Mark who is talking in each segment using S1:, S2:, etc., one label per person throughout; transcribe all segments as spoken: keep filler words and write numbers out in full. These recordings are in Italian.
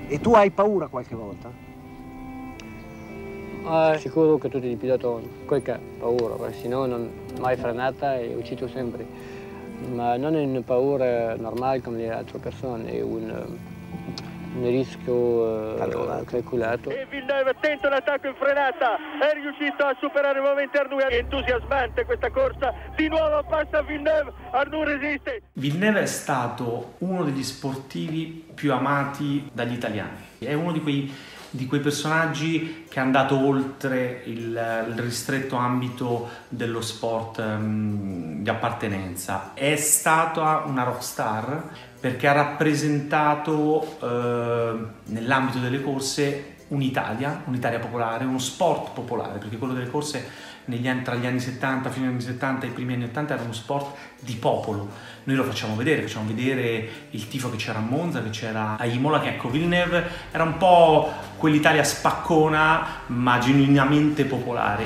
S1: E tu hai paura qualche volta?
S2: Ah, sicuro che tutti i piloti hanno qualche paura, perché sennò non mai frenata e uscito sempre. Ma non è una paura normale come le altre persone, è un, un rischio calcolato. calcolato.
S3: E Villeneuve attento all'attacco in frenata, è riuscito a superare nuovamente Arnoux, è entusiasmante questa corsa, di nuovo passa Villeneuve, Arnoux resiste.
S4: Villeneuve è stato uno degli sportivi più amati dagli italiani, è uno di quei di quei personaggi che è andato oltre il, il ristretto ambito dello sport um, di appartenenza. È stata una rockstar perché ha rappresentato uh, nell'ambito delle corse un'Italia, un'Italia popolare, uno sport popolare, perché quello delle corse negli anni, tra gli anni settanta, fino agli anni settanta e i primi anni ottanta era uno sport di popolo. Noi lo facciamo vedere, facciamo vedere il tifo che c'era a Monza, che c'era a Imola, che ecco Villeneuve era un po' quell'Italia spaccona ma genuinamente popolare.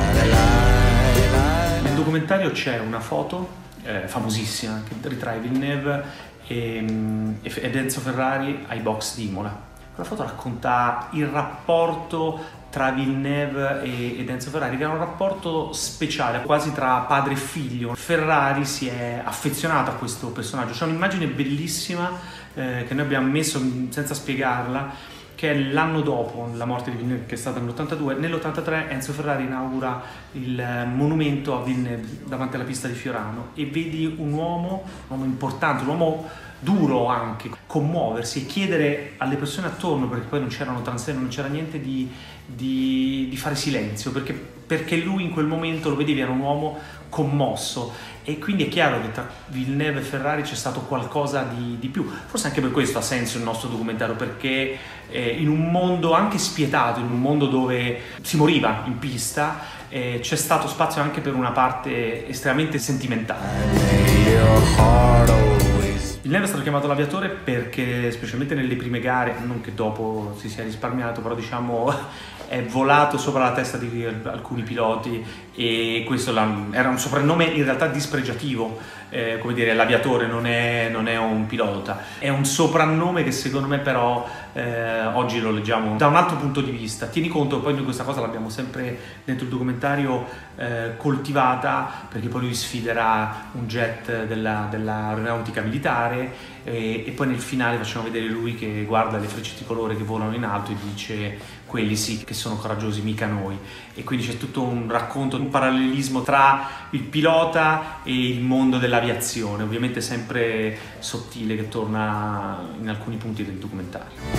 S4: Nel documentario c'è una foto eh, famosissima che ritrae Villeneuve e, ed Enzo Ferrari ai box di Imola. Quella foto racconta il rapporto tra Villeneuve ed Enzo Ferrari, che era un rapporto speciale, quasi tra padre e figlio. Ferrari si è affezionato a questo personaggio. C'è un'immagine bellissima eh, che noi abbiamo messo senza spiegarla, che è l'anno dopo la morte di Villeneuve, che è stata nell'ottantadue. Nell'ottantatré Enzo Ferrari inaugura il monumento a Villeneuve davanti alla pista di Fiorano e vedi un uomo, un uomo importante, un uomo duro anche, commuoversi e chiedere alle persone attorno, perché poi non c'erano transenne, non c'era niente, di, di, di fare silenzio, perché, perché lui in quel momento lo vedevi, era un uomo commosso. E quindi è chiaro che tra Villeneuve e Ferrari c'è stato qualcosa di, di più. Forse anche per questo ha senso il nostro documentario, perché eh, in un mondo anche spietato, in un mondo dove si moriva in pista, eh, c'è stato spazio anche per una parte estremamente sentimentale. Villeneuve è stato chiamato l'aviatore perché, specialmente nelle prime gare, non che dopo si sia risparmiato, però diciamo è volato sopra la testa di alcuni piloti e questo era un soprannome in realtà dispregiativo, eh, come dire, l'aviatore non è, non è un pilota, è un soprannome che secondo me però eh, oggi lo leggiamo da un altro punto di vista. Tieni conto, poi noi questa cosa l'abbiamo sempre dentro il documentario eh, coltivata, perché poi lui sfiderà un jet della, dell'aeronautica militare e, e poi nel finale facciamo vedere lui che guarda le frecce tricolore che volano in alto e dice: quelli sì che sono coraggiosi, mica noi. E quindi c'è tutto un racconto, un parallelismo tra il pilota e il mondo dell'aviazione, ovviamente sempre sottile, che torna in alcuni punti del documentario.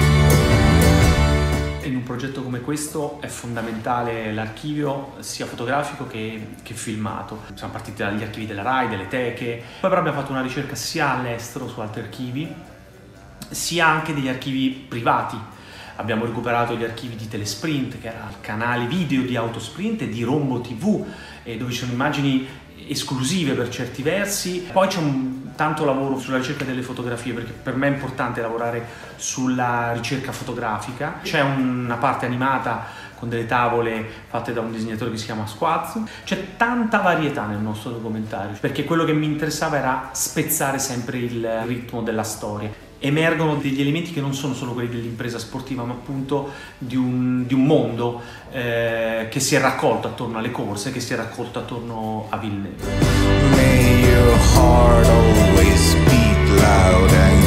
S4: In un progetto come questo è fondamentale l'archivio sia fotografico che, che filmato. Siamo partiti dagli archivi della RAI, delle teche, poi però abbiamo fatto una ricerca sia all'estero su altri archivi, sia anche degli archivi privati. Abbiamo recuperato gli archivi di Telesprint, che era il canale video di Autosprint, e di Rombo tivù, eh, dove ci sono immagini esclusive per certi versi. Poi c'è un tanto lavoro sulla ricerca delle fotografie, perché per me è importante lavorare sulla ricerca fotografica. C'è una parte animata con delle tavole fatte da un disegnatore che si chiama Squaz. C'è tanta varietà nel nostro documentario, perché quello che mi interessava era spezzare sempre il ritmo della storia. Emergono degli elementi che non sono solo quelli dell'impresa sportiva, ma appunto di un, di un mondo eh, che si è raccolto attorno alle corse, che si è raccolto attorno a Villeneuve. May your heart always beat loud and